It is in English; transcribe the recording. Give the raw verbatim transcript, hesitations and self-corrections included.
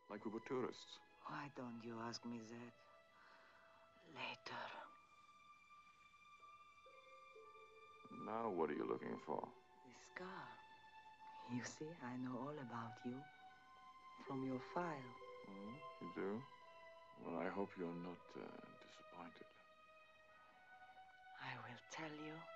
like we were tourists. Why don't you ask me that later? Now what are you looking for? This scar. You see, I know all about you from your file. Oh, you do? Well, I hope you're not uh, disappointed. I will tell you